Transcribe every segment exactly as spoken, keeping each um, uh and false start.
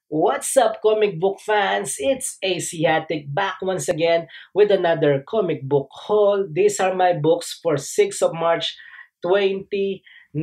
What's up, comic book fans? It's Asiatic back once again with another comic book haul. These are my books for sixth of March twenty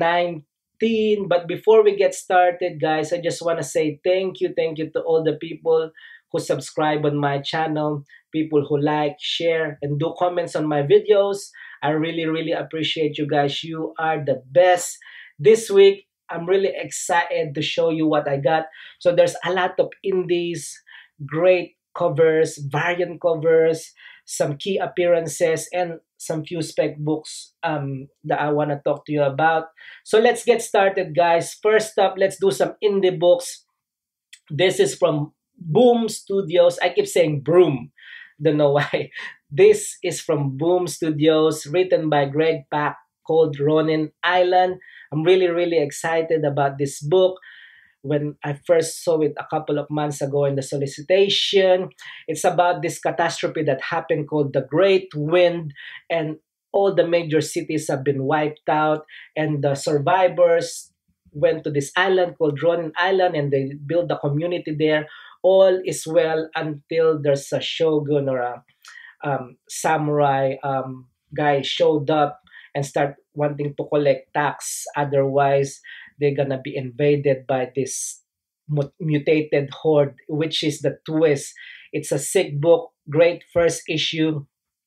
nineteen. But before we get started, guys, I just want to say thank you, thank you to all the people who subscribe on my channel, people who like, share, and do comments on my videos. I really, really appreciate you guys. You are the best. This week, I'm really excited to show you what I got. So there's a lot of indies, great covers, variant covers, some key appearances, and some few spec books um, that I want to talk to you about. So let's get started, guys. First up, let's do some indie books. This is from Boom Studios. I keep saying Broom. Don't know why. This is from Boom Studios, written by Greg Pak, called Ronin Island. I'm really, really excited about this book when I first saw it a couple of months ago in the solicitation. It's about this catastrophe that happened called the Great Wind, and all the major cities have been wiped out, and the survivors went to this island called Ronin Island, and they built a community there. All is well until there's a shogun or a um, samurai um, guy showed up and start wanting to collect tax. Otherwise, they're gonna be invaded by this mu- mutated horde, which is the twist. It's a sick book, great first issue.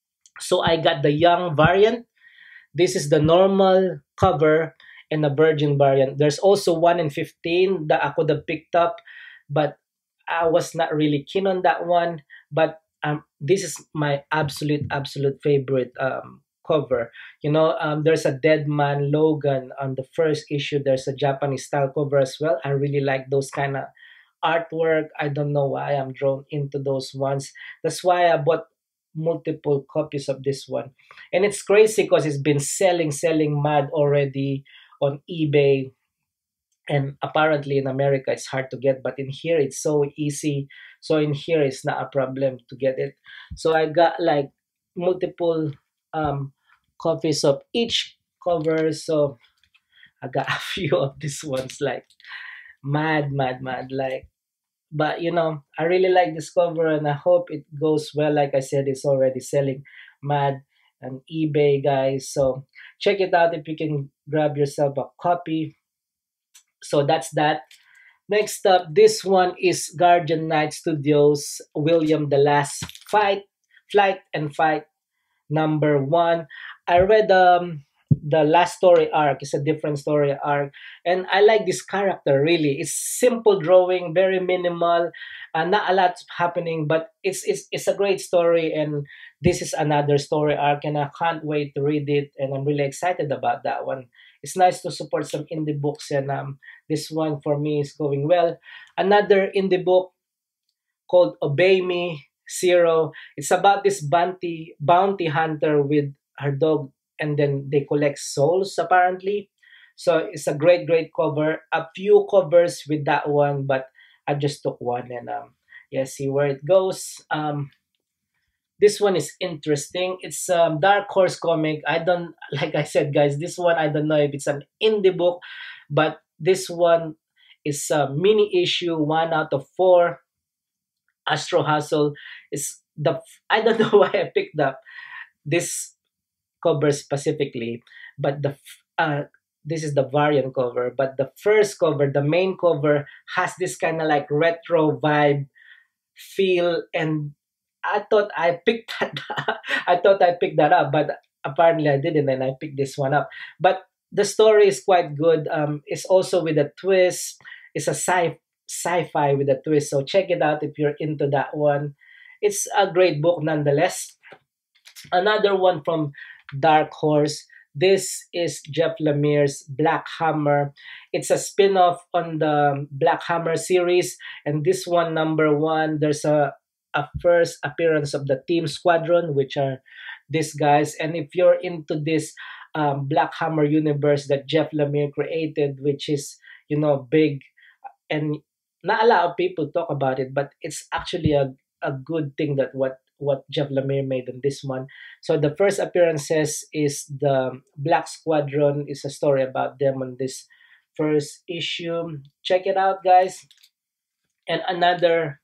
So I got the young variant. This is the normal cover and the virgin variant. There's also one in fifteen that I could have picked up, but I was not really keen on that one. But um, this is my absolute, absolute favorite um, cover. You know, um, there's a Dead Man Logan on the first issue. There's a Japanese style cover as well. I really like those kind of artwork. I don't know why I'm drawn into those ones. That's why I bought multiple copies of this one. And it's crazy because it's been selling, selling mad already on eBay. And apparently in America it's hard to get, but in here it's so easy. So in here it's not a problem to get it. So I got like multiple um copies of each cover. So I got a few of these ones, like mad, mad, mad. Like, but you know, I really like this cover and I hope it goes well. Like I said, it's already selling mad on eBay, guys. So check it out if you can grab yourself a copy. So that's that. Next up, this one is Guardian Knight Studios, William the Last Fight, Flight and Fight number one. I read um the last story arc. It's a different story arc, and I like this character really. It's simple drawing, very minimal, uh, not a lot happening, but it's it's it's a great story, and this is another story arc, and I can't wait to read it, and I'm really excited about that one. It's nice to support some indie books, and um, this one for me is going well. Another indie book called Obey Me Zero. It's about this bounty bounty hunter with her dog, and then they collect souls apparently. So it's a great, great cover. A few covers with that one, but I just took one and um yeah, see where it goes. Um this one is interesting. It's um Dark Horse comic. I don't like I said, guys, this one I don't know if it's an indie book, but this one is a mini issue, one out of four. Astro Hustle is the I don't know why I picked up this cover specifically, but the uh this is the variant cover, but the first cover, the main cover, has this kind of like retro vibe feel, and I thought I picked that I thought I picked that up, but apparently I didn't, and I picked this one up. But the story is quite good. Um, it's also with a twist. It's a sci sci-fi with a twist. So check it out if you're into that one. It's a great book nonetheless. Another one from Dark Horse. This is Jeff Lemire's Black Hammer. It's a spin-off on the Black Hammer series, and this one, number one, there's a a first appearance of the Team Squadron, which are these guys. And if you're into this um, Black Hammer universe that Jeff Lemire created, which is, you know, big, and not a lot of people talk about it, but it's actually a, a good thing that what what Jeff Lemire made in this one. So the first appearances is the Black Squadron. Is a story about them on this first issue. Check it out, guys. and another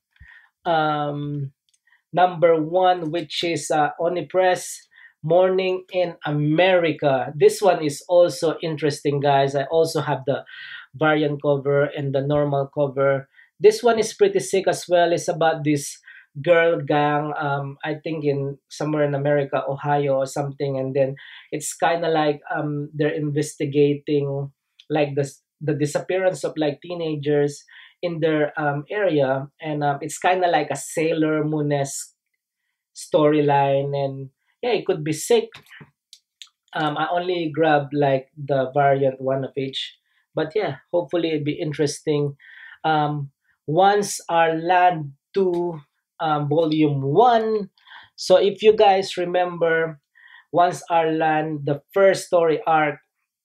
um, number one, which is uh, Onipress Morning in America. This one is also interesting, guys. I also have the variant cover and the normal cover. This one is pretty sick as well. It's about this girl gang, um, I think in somewhere in America, Ohio or something, and then it's kind of like um, they're investigating like the the disappearance of like teenagers in their um, area, and um, it's kind of like a Sailor Moon-esque storyline, and yeah, it could be sick. um, I only grabbed like the variant one of each, but yeah, hopefully it'd be interesting. um, Once our land two, um, volume one. So if you guys remember, once our land, the first story arc,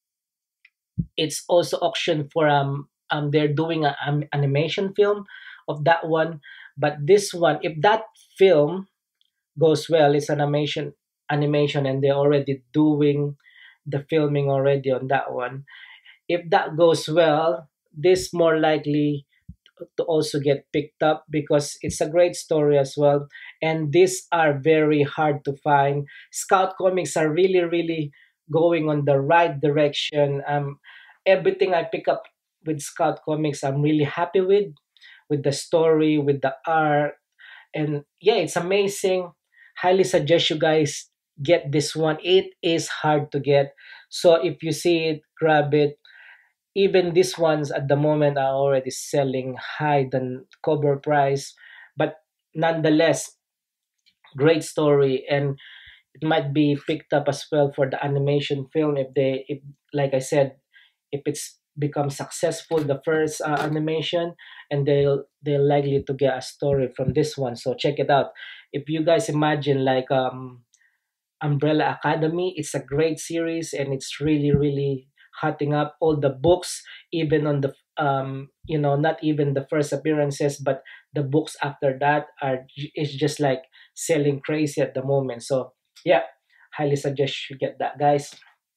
it's also auctioned for um um they're doing an um, animation film of that one. But this one, if that film goes well, it's an animation animation and they're already doing the filming already on that one. If that goes well, this more likely to also get picked up because it's a great story as well, and these are very hard to find. Scout Comics are really really going on the right direction. Um everything I pick up with Scout Comics, I'm really happy with with the story, with the art, and yeah, it's amazing. Highly suggest you guys get this one. It is hard to get, so if you see it, grab it. Even these ones at the moment are already selling high than cover price, but nonetheless, great story, and it might be picked up as well for the animation film if they, if like I said, if it's become successful the first uh, animation, and they'll they're likely to get a story from this one. So check it out. If you guys imagine like um Umbrella Academy. It's a great series and it's really, really hotting up all the books, even on the um, you know, not even the first appearances, but the books after that are is just like selling crazy at the moment. So yeah, highly suggest you get that, guys.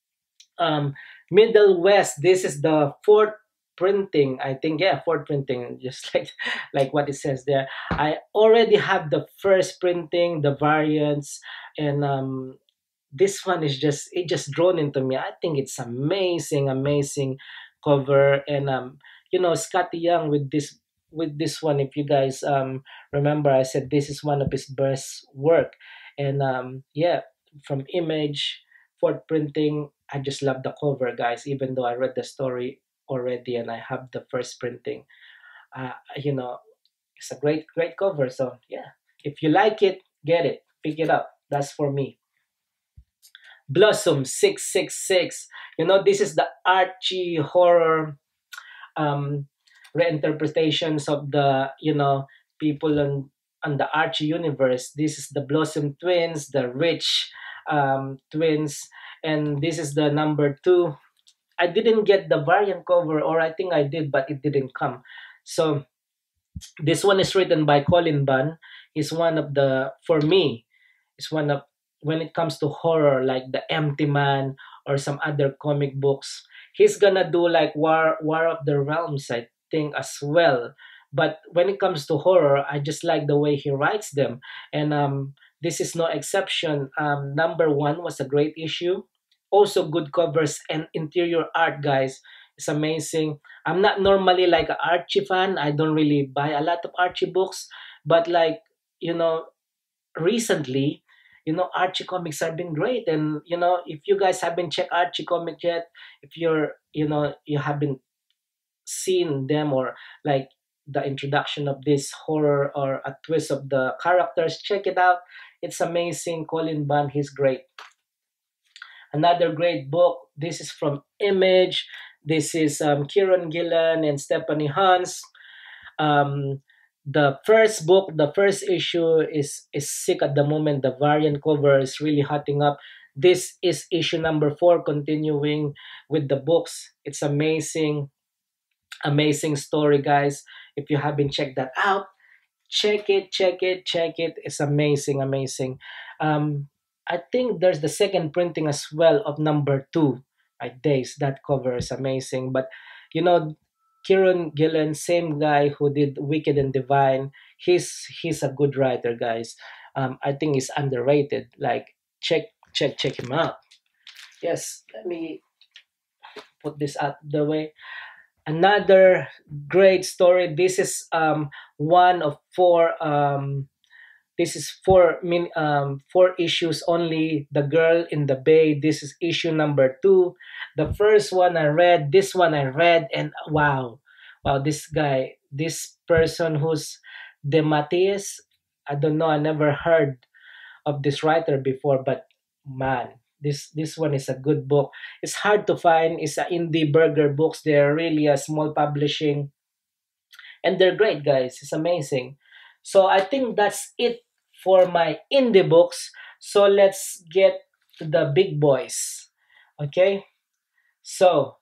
um Middle West, this is the fourth printing, I think. Yeah, fourth printing, just like like what it says there. I already have the first printing, the variants, and um this one is just, it just drawn into me. I think it's amazing, amazing cover. And um you know, Scotty Young with this, with this one, if you guys um remember, I said this is one of his best work. And um yeah, from Image, fourth printing, I just love the cover, guys, even though I read the story already and I have the first printing. uh you know, it's a great great cover. So yeah, if you like it, get it, pick it up. That's for me. Blossom six six six. You know, this is the Archie horror um, reinterpretations of the, you know, people on, on the Archie universe. This is the Blossom twins, the Rich um, twins, and this is the number two. I didn't get the variant cover, or I think I did, but it didn't come. So this one is written by Colin Bunn. He's one of the, for me, is one of, when it comes to horror, like The Empty Man or some other comic books. He's gonna do like War War of the Realms, I think, as well. But when it comes to horror, I just like the way he writes them, and um, this is no exception. Um, number one was a great issue. Also, good covers and interior art, guys. It's amazing. I'm not normally like an Archie fan. I don't really buy a lot of Archie books, but like, you know, recently, you know, Archie comics have been great. And you know, if you guys haven't checked Archie comic yet, if you're, you know, you haven't seen them, or like the introduction of this horror or a twist of the characters, check it out. It's amazing. Colin Bunn, he's great. Another great book, this is from Image. This is um, Kieron Gillen and Stephanie Hans. um, the first book, the first issue is is sick at the moment. The variant cover is really hotting up. This is issue number four, continuing with the books. It's amazing, amazing story, guys. If you haven't checked that out, check it, check it, check it. It's amazing, amazing. Um, I think there's the second printing as well of number two. Right, Days. That cover is amazing. But you know, Kieron Gillen, same guy who did Wicked and Divine. He's he's a good writer, guys. Um, I think he's underrated. Like check check check him out. Yes, let me put this out the way. Another great story. This is um one of four um this is four min um four issues only. The Girl in the Bay. This is issue number two. The first one I read, this one I read, and wow, wow, this guy, this person who's Dematius, I don't know, I never heard of this writer before, but man, this this one is a good book. It's hard to find. It's a indie burger books. They're really a small publishing, and they're great, guys. It's amazing. So I think that's it for my indie books. So let's get to the big boys. Okay. So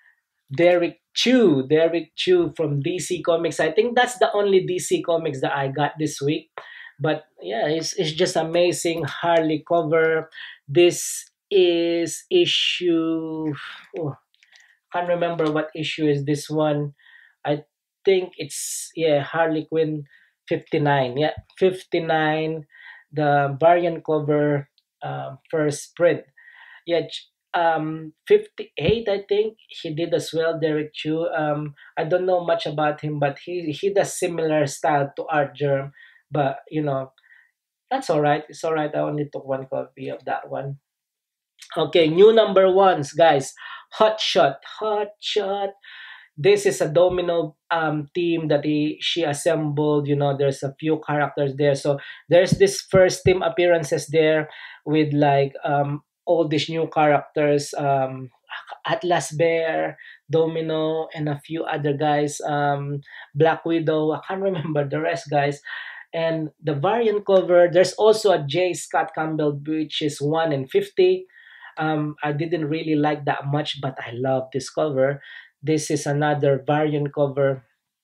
Derek Chu, Derek Chu from D C Comics. I think that's the only D C Comics that I got this week. But yeah, it's, it's just amazing. Harley cover. This is issue. Oh, can't remember what issue is this one. I think it's, yeah, Harley Quinn fifty-nine. Yeah, fifty-nine. The variant cover, um, first print. Yeah, ch- um, fifty-eight, I think he did as well. Derek Chu. Um, I don't know much about him, but he he does similar style to Art Germ. But you know, that's all right. It's all right. I only took one copy of that one. Okay, new number ones, guys. Hot Shot, Hot Shot. This is a domino um team that he she assembled. You know, there's a few characters there. So there's this first team appearances there with like um all these new characters, um Atlas Bear, Domino, and a few other guys, um Black Widow. I can't remember the rest, guys. And the variant cover, there's also a J. Scott Campbell, which is one in fifty. um, I didn't really like that much, but I love this cover. This is another variant cover.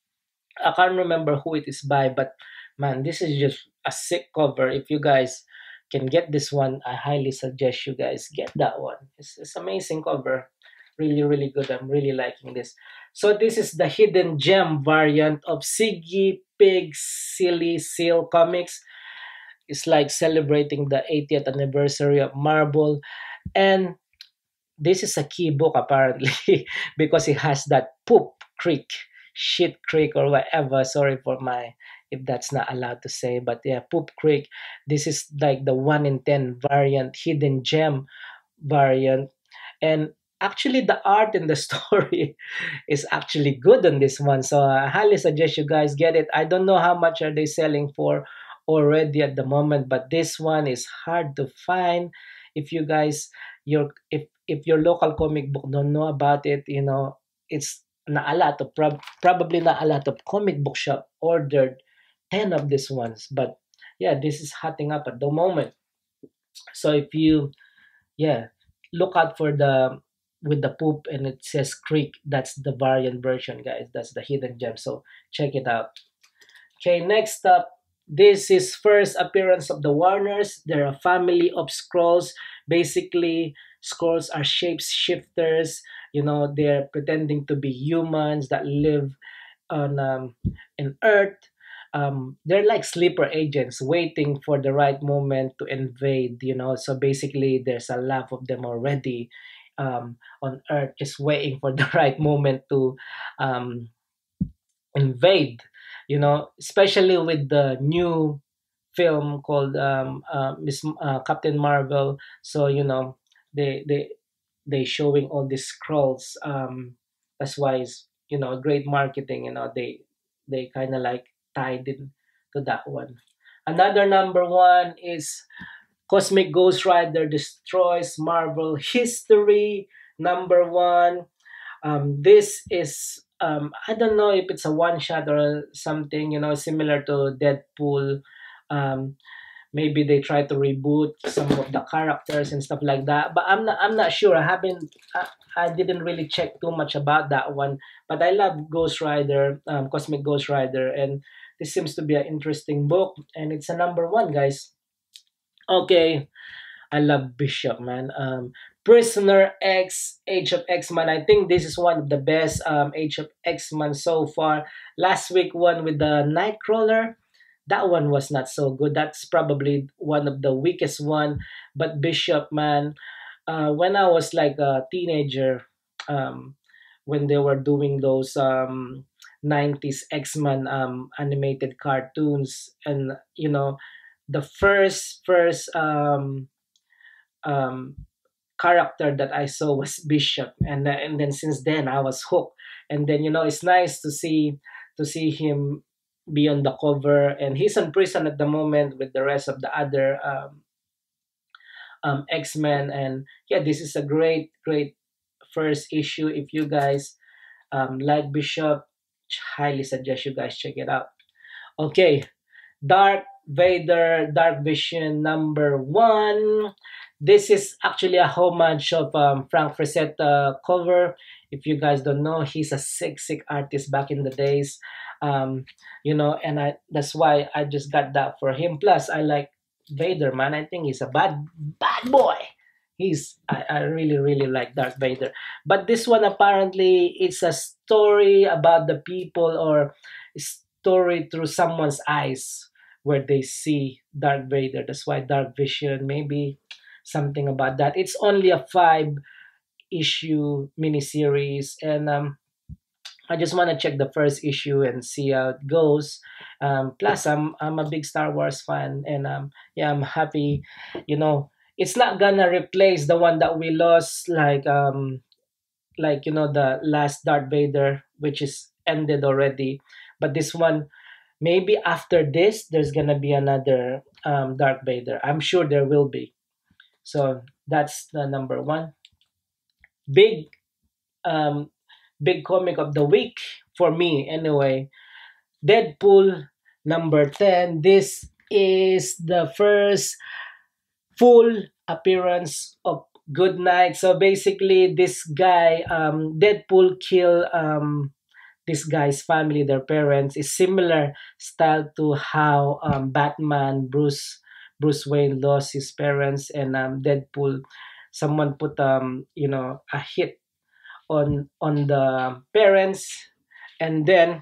I can't remember who it is by, but man, this is just a sick cover. If you guys can get this one, I highly suggest you guys get that one. It's, it's amazing cover. Really, really good. I'm really liking this. So this is the Hidden Gem variant of Siggy Pig Silly Seal Comics. It's like celebrating the eightieth anniversary of Marvel. And this is a key book apparently because it has that poop creek, shit creek, or whatever. Sorry for my if that's not allowed to say, but yeah, poop creek. This is like the one in ten variant, hidden gem variant, and actually the art in the story is actually good on this one. So I highly suggest you guys get it. I don't know how much are they selling for already at the moment, but this one is hard to find. If you guys your if if your local comic book don't know about it, you know, it's not a lot of prob- probably not a lot of comic book shop ordered ten of these ones. But yeah, this is hotting up at the moment. So if you, yeah, look out for the with the poop and it says creek, that's the variant version, guys. That's the hidden gem. So check it out. Okay, next up, this is first appearance of the Warners. They're a family of scrolls. Basically, scrolls are shapeshifters. You know, they're pretending to be humans that live on um, in Earth. Um, they're like sleeper agents waiting for the right moment to invade. You know, so basically, there's a lot of them already um, on Earth, just waiting for the right moment to um, invade. You know, especially with the new film called um, uh, Miss uh, Captain Marvel. So you know, they they they showing all these scrolls. Um, that's why it's, you know, great marketing. You know, they they kind of like tied in to that one. Another number one is Cosmic Ghost Rider destroys Marvel history. Number one. Um, this is um, I don't know if it's a one shot or something, you know, similar to Deadpool. Um, maybe they try to reboot some of the characters and stuff like that, but i'm not i'm not sure. I haven't i, I didn't really check too much about that one, but I love Ghost Rider, um, Cosmic Ghost Rider, and this seems to be an interesting book, and it's a number one, guys. Okay, I love Bishop, man. Um, Prisoner X, Age of X-Man. I think this is one of the best um, Age of X-Man so far. Last week one with the Nightcrawler. That one was not so good. That's probably one of the weakest one. But Bishop, man, uh, when I was like a teenager, um, when they were doing those um, nineties X-Men um, animated cartoons, and you know, the first first um, um, character that I saw was Bishop, and uh, and then since then I was hooked. And then you know it's nice to see to see him be on the cover, and he's in prison at the moment with the rest of the other um, um, X Men. And yeah, this is a great great first issue. If you guys um, like Bishop, highly suggest you guys check it out. Okay, Dark Vader, Dark Vision number one. This is actually a homage of um, Frank Frazetta cover. If you guys don't know, he's a sick, sick artist back in the days. Um, you know, and I that's why I just got that for him. Plus, I like Vader, man. I think he's a bad, bad boy. He's I, I really, really like Darth Vader. But this one apparently it's a story about the people or story through someone's eyes where they see Darth Vader. That's why Dark Vision, maybe something about that. It's only a five issue miniseries, and um, I just want to check the first issue and see how it goes. Um, plus, I'm I'm a big Star Wars fan, and um, yeah, I'm happy. You know, it's not gonna replace the one that we lost, like um, like you know, the last Darth Vader, which is ended already. But this one, maybe after this, there's gonna be another um, Darth Vader. I'm sure there will be. So that's the number one. Big um, big comic of the week for me anyway. Deadpool number ten. This is the first full appearance of Good Night. So basically this guy um Deadpool kill um this guy's family, their parents, is similar style to how um Batman Bruce Bruce Wayne lost his parents, and um Deadpool, someone put um you know a hit on on the parents, and then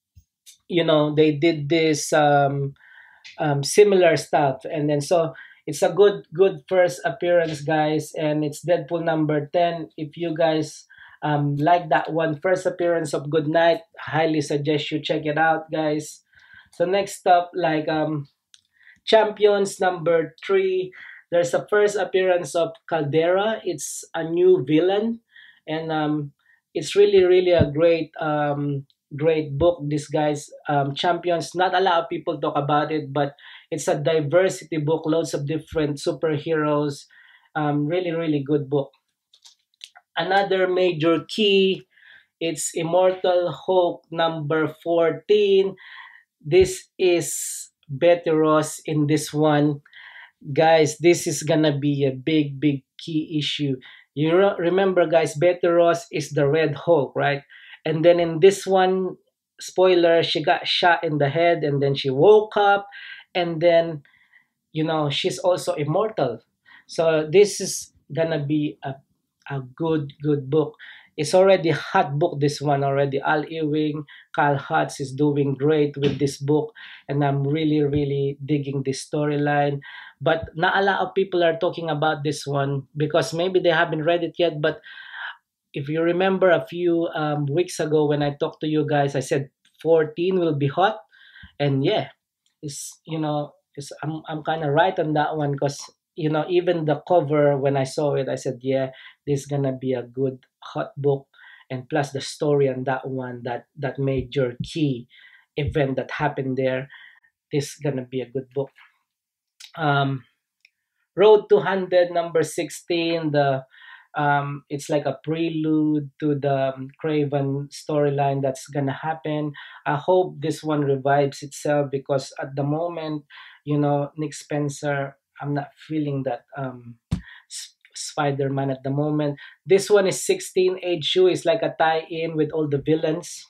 you know they did this um, um, similar stuff, and then so it's a good good first appearance, guys, and it's Deadpool number ten. If you guys um, like that one first appearance of Good Night, highly suggest you check it out, guys. So next up, like um Champions number three. There's a first appearance of Caldera. It's a new villain, and um, it's really, really a great, um, great book. This guy's um, Champions. Not a lot of people talk about it, but it's a diversity book. Lots of different superheroes. Um, really, really good book. Another major key. It's Immortal Hulk number fourteen. This is Betty Ross in this one. Guys, this is gonna be a big, big key issue. You re- remember, guys, Betty Ross is the Red Hulk, right? And then in this one, spoiler, she got shot in the head, and then she woke up, and then you know she's also immortal. So this is gonna be a, a good good book. It's already hot book, this one already. Al Ewing, Kyle Hutz is doing great with this book, and I'm really really digging this storyline. But not a lot of people are talking about this one because maybe they haven't read it yet. But if you remember a few um, weeks ago when I talked to you guys, I said fourteen will be hot, and yeah, it's you know it's I'm I'm kind of right on that one because you know even the cover when I saw it, I said yeah, this is gonna be a good hot book, and plus the story on that one, that that major key event that happened there, this is gonna be a good book. Um, Road to one hundred number sixteen, the um, it's like a prelude to the um, Craven storyline that's gonna happen. I hope this one revives itself because at the moment, you know, Nick Spencer, I'm not feeling that um, S- Spider-Man at the moment. This one is sixteen issue. It's like a tie-in with all the villains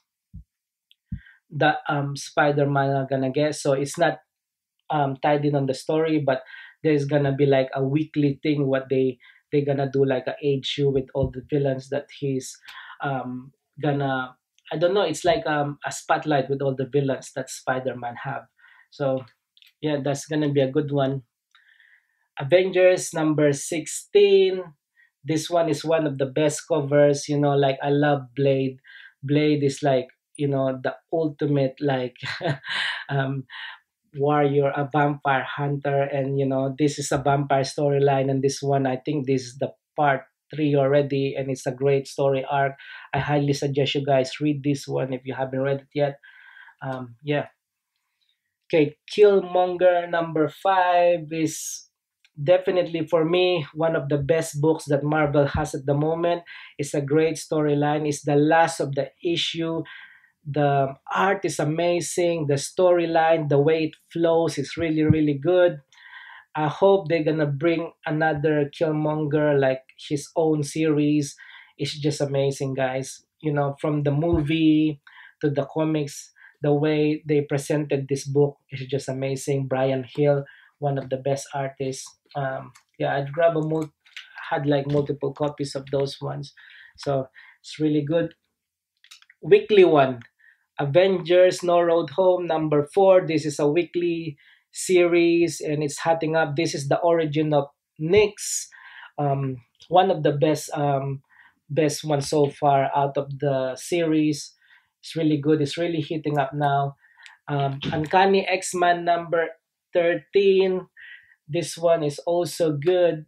that um, Spider-Man are gonna get. So it's not um, tied in on the story, but there's gonna be like a weekly thing what they they're gonna do like a age you with all the villains that he's um gonna, I don't know, it's like um a spotlight with all the villains that Spider-Man have. So yeah, that's gonna be a good one. Avengers number sixteen. This one is one of the best covers, you know, like I love Blade. Blade is like, you know, the ultimate like um warrior, a vampire hunter, and you know, this is a vampire storyline, and this one I think this is the part three already, and it's a great story arc. I highly suggest you guys read this one if you haven't read it yet. Um yeah. Okay, Killmonger number five is definitely for me one of the best books that Marvel has at the moment. It's a great storyline. It's the last of the issue. The art is amazing. The storyline, the way it flows is really, really good. I hope they're gonna bring another Killmonger, like his own series. It's just amazing, guys. You know, from the movie to the comics, the way they presented this book is just amazing. Brian Hill, one of the best artists. Um, yeah, I'd grab a mul- had like multiple copies of those ones, so it's really good. Weekly one, Avengers No Road Home number four. This is a weekly series and it's hotting up. This is the origin of Nyx. Um, one of the best um, best one so far out of the series. It's really good. It's really hitting up now. Um, Uncanny X-Men number thirteen. This one is also good.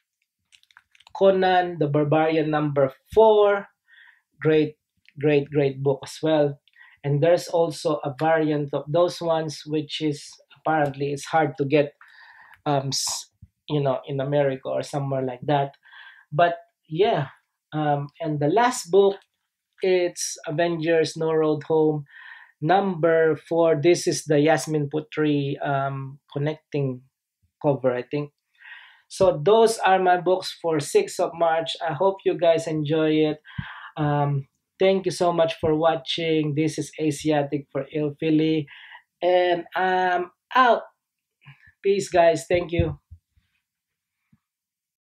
Conan the Barbarian number four. Great, great, great book as well. And there's also a variant of those ones, which is apparently it's hard to get, um, s- you know, in America or somewhere like that. But yeah, um, and the last book, it's Avengers No Road Home number four. This is the Yasmin Putri um, connecting cover, I think. So those are my books for sixth of March. I hope you guys enjoy it. Um, thank you so much for watching. This is Asiatic for Il Philly, and I'm out. Peace, guys. Thank you.